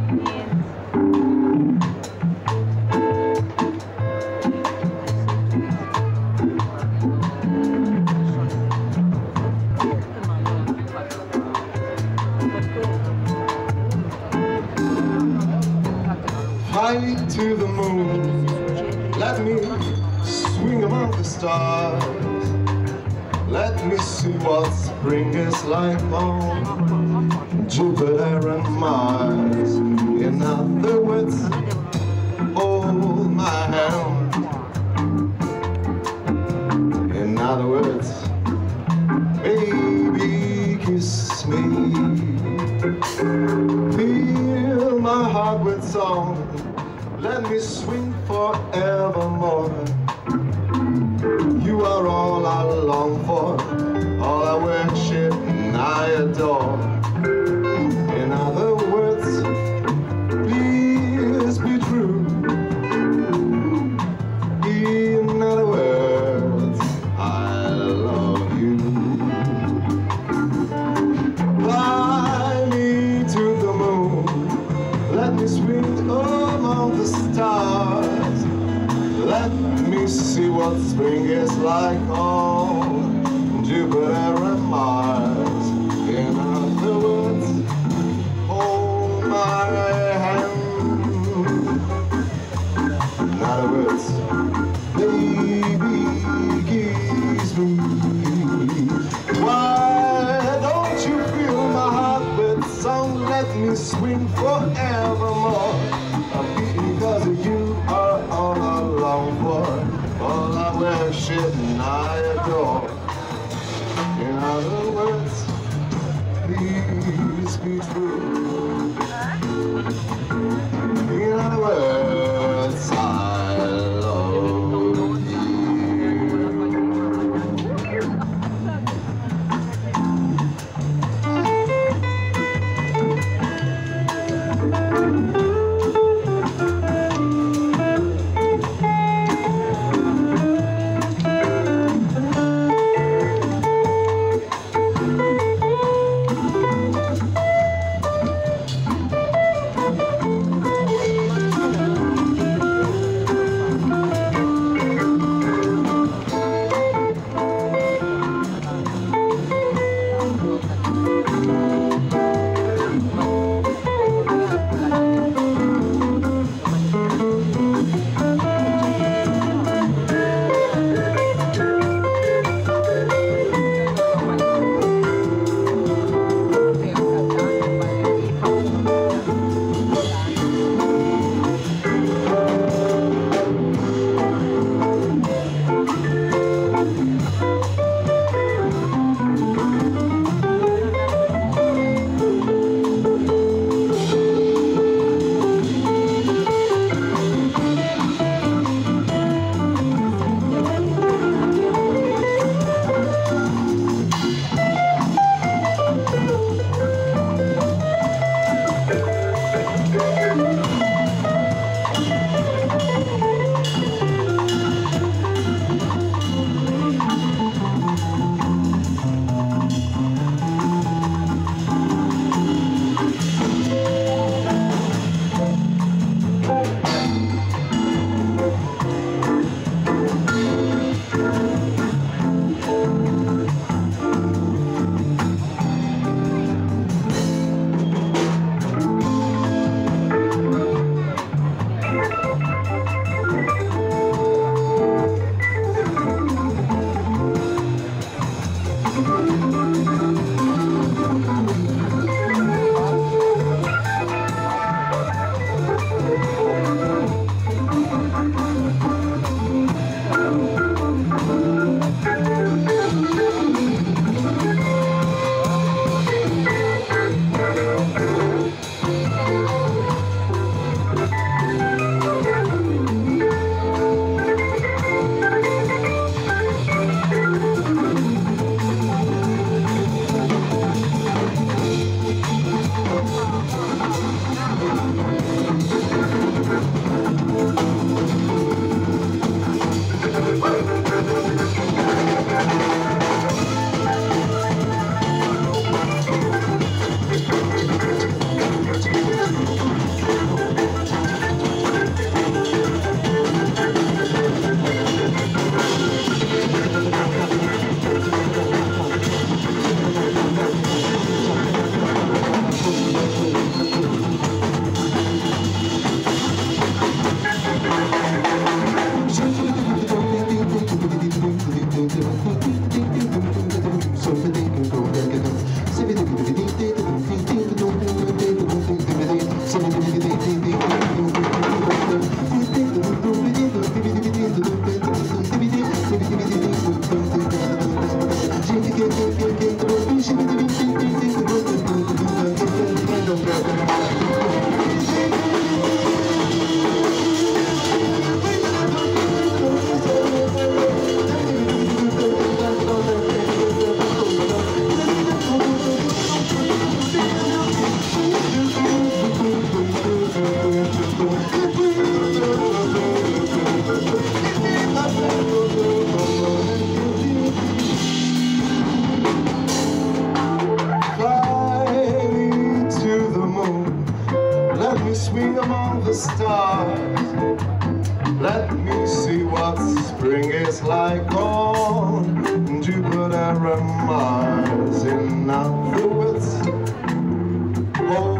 Fly to the moon, let me swing among the stars. Let me see what spring is like on Jupiter and Mars. In other words, hold my hand. In other words, baby, kiss me. Fill my heart with song. Let me swing forevermore. You are all I long for, all I worship and I adore. In other words, please be true. In other words, I love you. Fly me to the moon, let me swing among the stars. Let me see what spring is like on Jupiter and Mars. In other words, hold my hand. In other words, baby, kiss me. Why don't you fill my heart with song? Let me swing forevermore. Because you are all I long for, all I worship and I adore. In other words, please be true. In other words, I love you. swing among the stars. Let me see what spring is like on Jupiter and Mars. In other words, hold